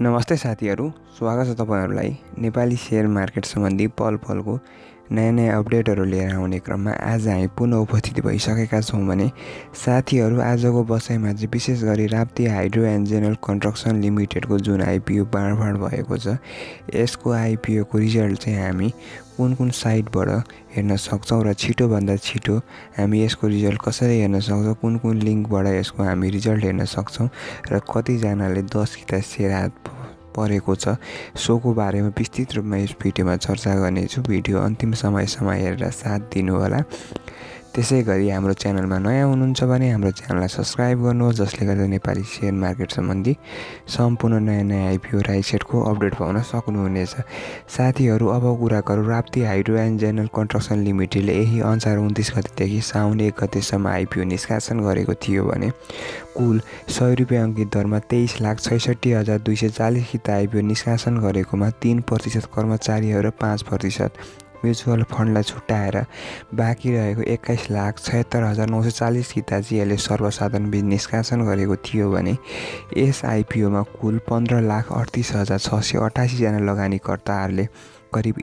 नमस्ते साथीहरू, स्वागत छ तपाईहरुलाई नेपाली शेयर मार्केट सम्बन्धी पलको नयाँ अपडेटहरू लिएर आउने क्रममा आज हामी पुनः उपस्थित भइसकेका छौं भने साथीहरू आजको बसाइमा चाहिँ विशेष गरी Rapti hydro and general construction लिमिटेडको जुन आइपीओ बाँडफाँड भएको छ यसको आइपीओ को रिजल्ट चाहिँ हामी कुन साइटबाट हेर्न सक्छौं र छिटो भन्दा छिटो हामी यसको रिजल्ट कसरी हेर्न सक्छौं कुन लिंकबाट यसको हामी रिजल्ट हेर्न सक्छौं र कति जनाले 10 किता शेयर हात परेको छ सोको बारेमा विस्तृत रूपमा यस भिडियोमा चर्चा गर्नेछु। भिडियो अन्तिम समयसम्म हेरेर साथ दिनु होला। त्यसैगरी हाम्रो च्यानलमा नयाँ हुनुहुन्छ भने हाम्रो च्यानललाई सब्स्क्राइब गर्नुहोस् जसले गर्दा नेपाली शेयर मार्केट सम्बन्धी सम्पूर्ण नयाँ आइपीओ र आइसेटको अपडेट पाउन सक्नुहुनेछ। साथीहरू अब कुरा गरौँ Rapti hydro and general construction लिमिटेडले यही अनुसार 29 गतेदेखि साउन 1 गतेसम्म आइपीओ निष्कासन गरेको थियो भने कुल 100 रुपैयाँ अंकित दरमा 23,66,240 किता आइपीओ निष्कासन गरेकोमा 3% कर्मचारीहरू र 5% म्युचुअल फन्डलाई छुट्याएर बाँकी रहेको 21,76,940 किता चाहिँ यसले सर्वसाधारण बीच निष्कासन गरेको थियो भने यस आइपीओमा कुल 15,38,688 जना लगानीकर्ताहरूले करिब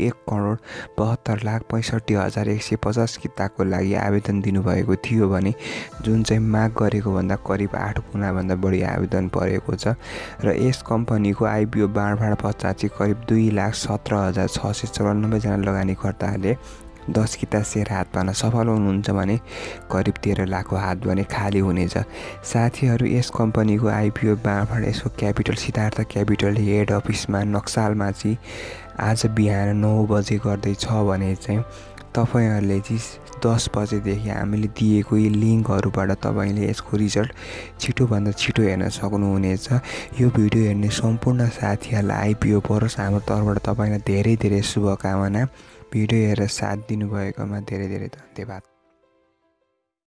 1,72,65,150 किताको लागि आवेदन दिनुभएको थियो भने जुन चाहिँ माग गरेको भन्दा करिब 8 गुणा भन्दा बढी आवेदन परेको छ र यस कम्पनीको आइपीओ बाँडफाँड पश्चात चाहिँ करिब 2,17,694 जना लगानीकर्ताहरूले 10 किता शेयर हात पार्न सफल हुनुहुन्छ भने करिब 13 लाखको हात भने खाली हुनेछ। साथीहरू यस कम्पनीको आइपीओ बाँडफाँड यसको क्यापिटल सिद्धार्थ क्यापिटल हेड अफिसमा नक्सालमा चाहिँ आज बिहान 9 बजे गर्दैछ भने चाहिँ तपाईहरुले चाहिँ 10 बजेदेखि हामीले दिएको यी लिंकहरुबाट तपाईले यसको रिजल्ट छिटो भन्दा छिटो हेर्न सक्नुहुनेछ। यो भिडियो हेर्ने सम्पूर्ण साथीहरुलाई आइपीओ परोस् हाम्रो तर्फबाट तपाईलाई धेरै शुभकामना। भिडियो हेरेर साथ दिनुभएकोमा धेरै धन्यवाद।